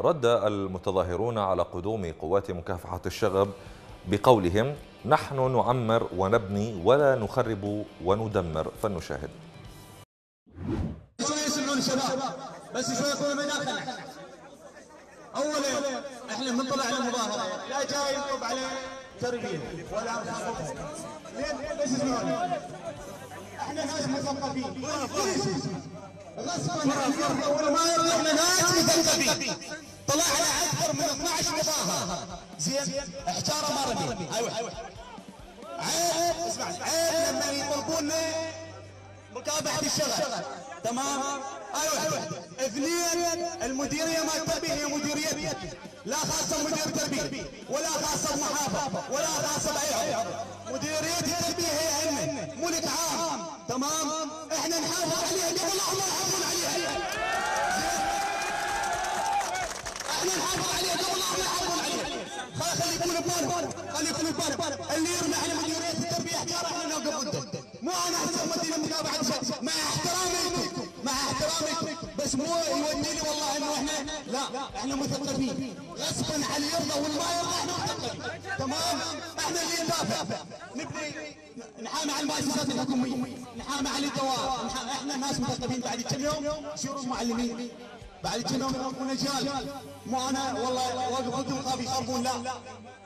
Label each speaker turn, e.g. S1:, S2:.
S1: رد المتظاهرون على قدوم قوات مكافحة الشغب بقولهم: نحن نعمر ونبني ولا نخرب وندمر. فلنشاهد.
S2: شوي يسمعون الشباب بس شوي يكونوا مداخلة. اولا احنا من طلعنا المظاهرة لا جاي نطب على تربية ولا نخربها. لين بس اسمعوني. احنا ناس مثقفين غصبا عن يرضى ولا ما يرضى. احنا ناس مثقفين طلعنا اكثر من 12 مظاهرة. زين احجاره ما رمي. ايوه عيب اسمع عيب لما يطلبون مكافحة الشغب. تمام. ايوه اثنين المديريه مال التربيه هي مديريتنا، لا خاصه مدير تربيه ولا خاصه بمحافظه ولا خاصه باي عضو. مديريه التربيه هي عندنا ملك عام. تمام. احنا نحافظ عليها قبل الله يحافظون عليها. احنا نحافظ عليها قبل الله يحافظون عليها. خلي يكون ببالك خلي يكون ببالك اللي يرمي على مديريه التربيه احجار احنا نوقف ضده. مو انا احسن مدير مكافحه الشغب مع احترامي بس مو يوديني والله انه احنا لا احنا مثقفين غصبا عن يرضى والما يرضى احنا مثقفين. تمام. احنا اللي ندافع نبني نحامي على المؤسسات الحكوميه نحامي على الدوائر احنا ناس مثقفين. بعد كم يوم يصيروا معلمين بعد كم يوم يكون اجيال. مو انا والله واقف ضدهم خاف يخربون لا